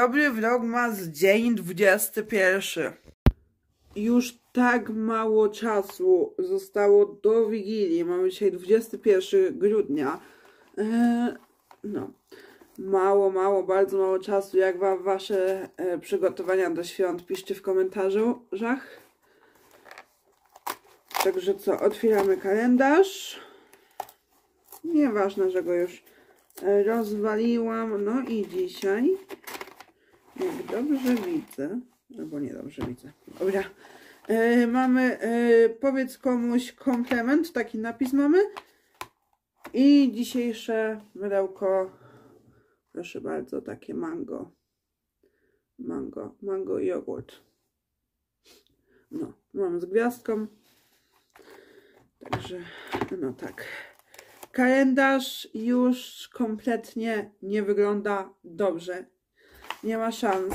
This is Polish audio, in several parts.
dobry, Vlogmas, dzień 21. Już tak mało czasu zostało do Wigilii. Mamy dzisiaj 21 grudnia. No, bardzo mało czasu. Jak wam wasze przygotowania do świąt? Piszcie w komentarzach. Także co, otwieramy kalendarz. Nieważne, że go już rozwaliłam. No i dzisiaj, jak dobrze widzę, albo nie dobrze widzę, dobra, mamy powiedz komuś komplement, taki napis mamy. I dzisiejsze mydełko, proszę bardzo, takie mango jogurt. No, mam z gwiazdką. Także, no tak. Kalendarz już kompletnie nie wygląda dobrze. Nie ma szans.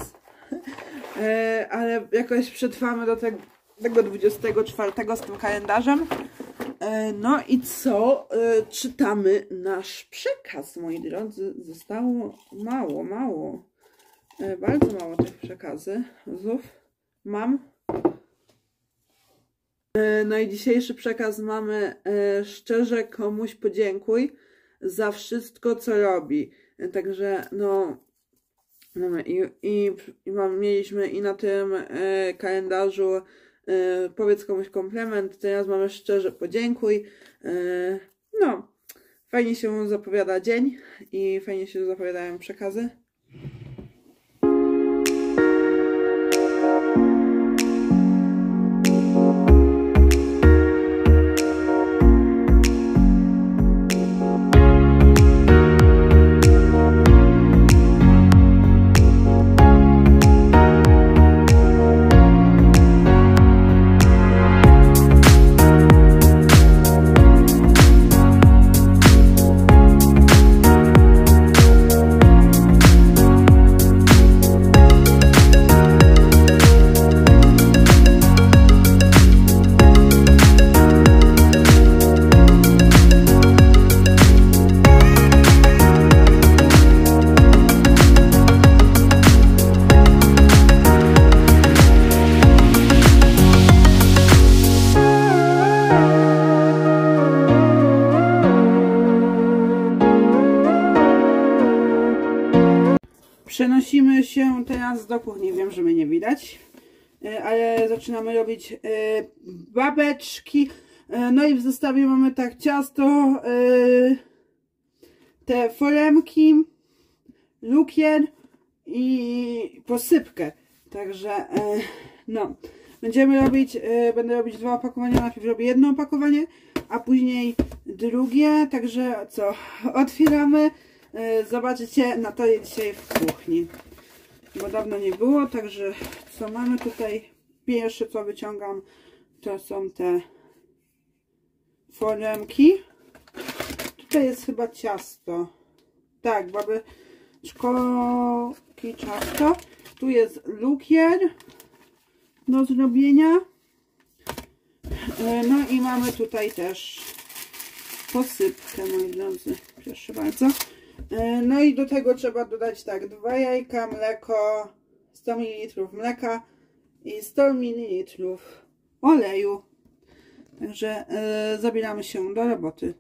Ale jakoś przetrwamy do tego 24 z tym kalendarzem. No i co? Czytamy nasz przekaz, moi drodzy. Zostało mało. Bardzo mało tych przekazów mam. No i dzisiejszy przekaz mamy: szczerze komuś podziękuj za wszystko, co robi. Także no mamy mieliśmy i na tym kalendarzu powiedz komuś komplement. Teraz mamy szczerze podziękuj. No, fajnie się zapowiada dzień i fajnie się zapowiadają przekazy. Przenosimy się teraz do kuchni. Wiem, że mnie nie widać, ale zaczynamy robić babeczki. No i w zestawie mamy tak ciasto, te foremki, lukier i posypkę. Także no, będę robić 2 opakowania. Najpierw robię jedno opakowanie, a później drugie. Także co, otwieramy. Zobaczycie na to dzisiaj w kuchni, bo dawno nie było. Także co mamy tutaj? Pierwsze co wyciągam, to są te foremki. Tutaj jest chyba ciasto, tak, babeczkoki ciasto. Tu jest lukier do zrobienia. No i mamy tutaj też posypkę, moi drodzy, proszę bardzo. No i do tego trzeba dodać tak, 2 jajka, mleko, 100 ml mleka i 100 ml oleju. Także zabieramy się do roboty.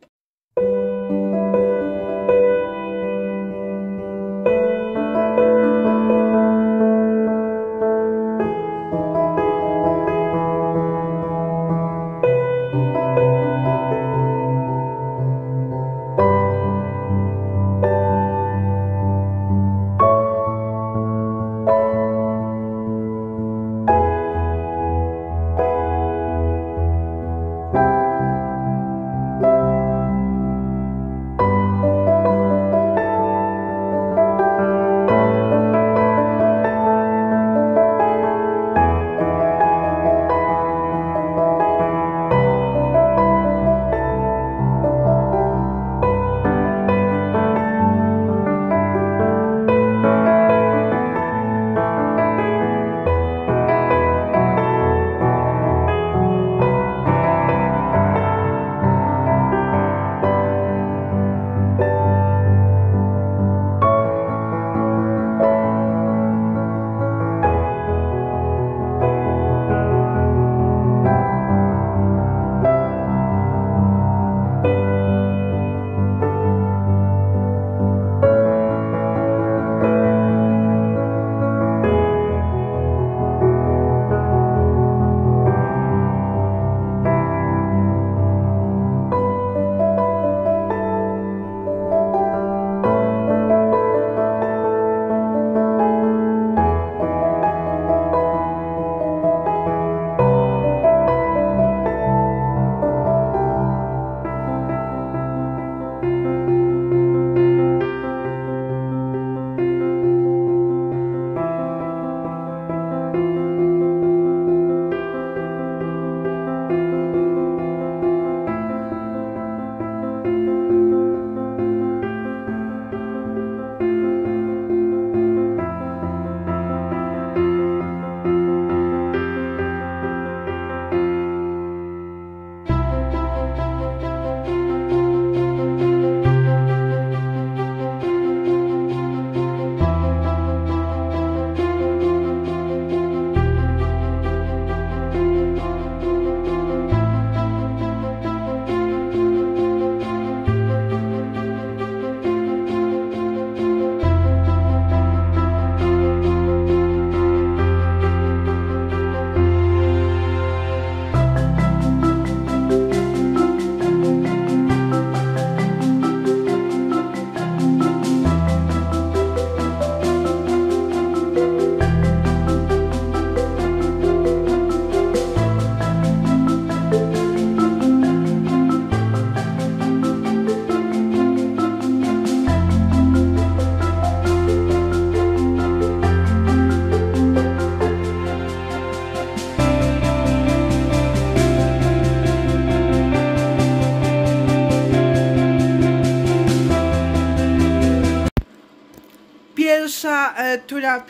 tura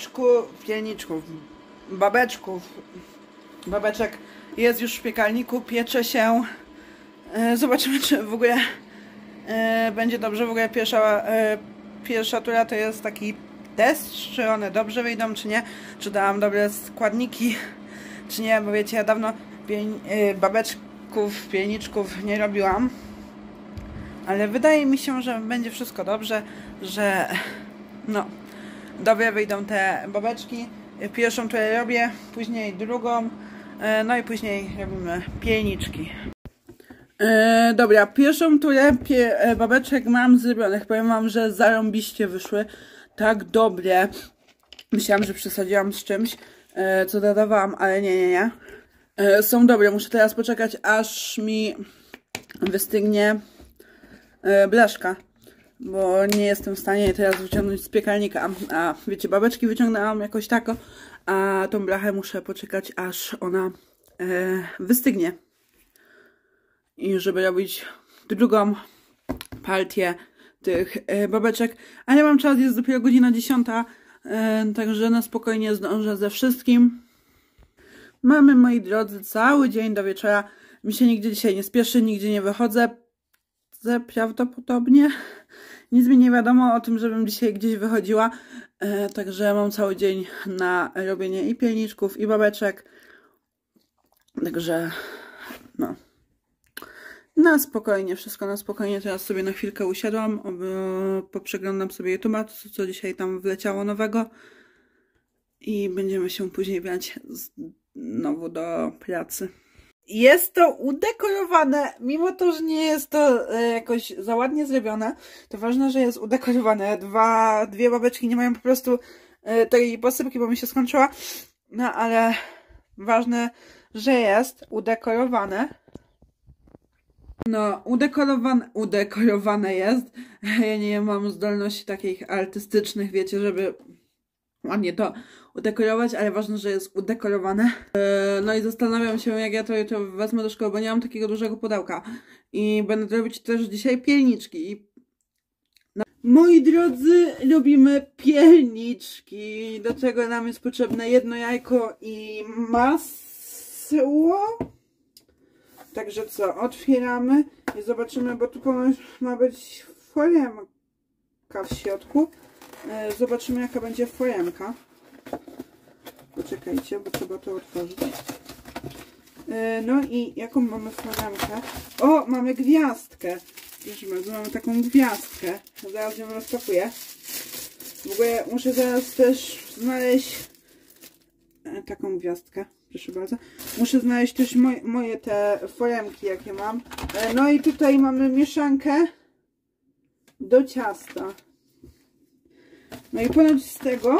babeczek jest już w piekarniku, piecze się. Zobaczymy, czy w ogóle będzie dobrze. W ogóle pierwsza tura to jest taki test, czy one dobrze wyjdą, czy nie, czy dałam dobre składniki, czy nie, bo wiecie, ja dawno babeczków, pielniczków nie robiłam, ale wydaje mi się, że będzie wszystko dobrze, że no, dobrze wyjdą te babeczki. Pierwszą turę robię, później drugą, no i później robimy pielniczki. Dobra, pierwszą turę babeczek mam zrobionych. Powiem wam, że zarąbiście wyszły. Tak dobre. Myślałam, że przesadziłam z czymś, co dodawałam, ale nie. Są dobre. Muszę teraz poczekać, aż mi wystygnie blaszka, bo nie jestem w stanie teraz wyciągnąć z piekarnika. A wiecie, babeczki wyciągnęłam jakoś tak, a tą blachę muszę poczekać, aż ona wystygnie. I żeby robić drugą partię tych babeczek. Ale mam czas, jest dopiero godzina 10, także na spokojnie zdążę ze wszystkim. Mamy, moi drodzy, cały dzień do wieczora. Mi się nigdzie dzisiaj nie spieszy, nigdzie nie wychodzę. Prawdopodobnie. Nic mi nie wiadomo o tym, żebym dzisiaj gdzieś wychodziła. Także mam cały dzień na robienie i pielniczków, i babeczek. Także no. Na spokojnie, wszystko na spokojnie. Teraz sobie na chwilkę usiadłam, poprzeglądam sobie YouTube'a, co dzisiaj tam wleciało nowego. I będziemy się później brać znowu do pracy. Jest to udekorowane, mimo to, że nie jest to jakoś za ładnie zrobione, to ważne, że jest udekorowane. Dwie babeczki nie mają po prostu tej posypki, bo mi się skończyła. No ale ważne, że jest udekorowane. No, udekorowane jest. Ja nie mam zdolności takich artystycznych, wiecie, żeby ładnie to udekorować, ale ważne, że jest udekorowane. No i zastanawiam się, jak ja to jutro wezmę do szkoły, bo nie mam takiego dużego pudełka. I będę robić też dzisiaj pielniczki. No. Moi drodzy, robimy pielniczki. Do tego nam jest potrzebne jedno jajko i masło. Także co, otwieramy i zobaczymy, bo tu ma być foremka w środku. Zobaczymy, jaka będzie foremka. Poczekajcie, bo trzeba to otworzyć. No i jaką mamy foremkę? O, mamy gwiazdkę. Proszę bardzo, mamy taką gwiazdkę. Zaraz ją rozpakuję. W ogóle muszę zaraz też znaleźć taką gwiazdkę. Proszę bardzo. Muszę znaleźć też moje te foremki, jakie mam. No i tutaj mamy mieszankę do ciasta. No i ponoć z tego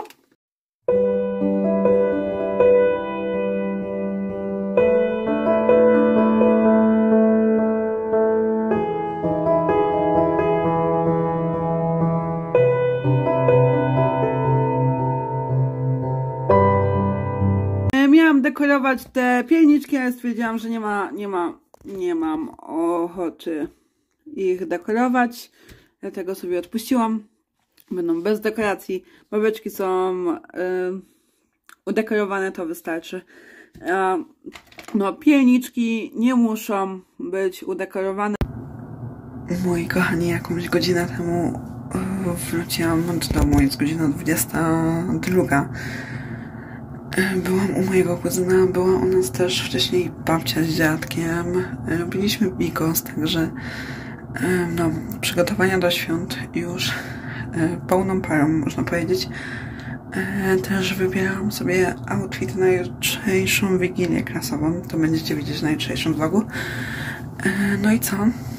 miałam dekorować te pielniczki, ale stwierdziłam, że nie mam ochoty ich dekorować. Dlatego sobie odpuściłam. Będą bez dekoracji. Babeczki są udekorowane, to wystarczy. No, pielniczki nie muszą być udekorowane. Moi kochani, jakąś godzinę temu wróciłam do domu. Jest godzina 22. Byłam u mojego kuzyna, była u nas też wcześniej babcia z dziadkiem. Robiliśmy bigos, także no, przygotowania do świąt już pełną parą, można powiedzieć. Też wybieram sobie outfit na jutrzejszą Wigilię Krasową. To będziecie widzieć na jutrzejszym vlogu. No i co?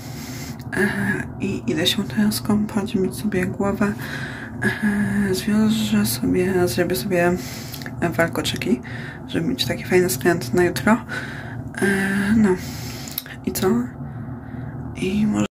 I idę się teraz kąpać, myć sobie głowę. Zrobię sobie warkoczyki, żeby mieć taki fajny skręt na jutro. No. I co? I może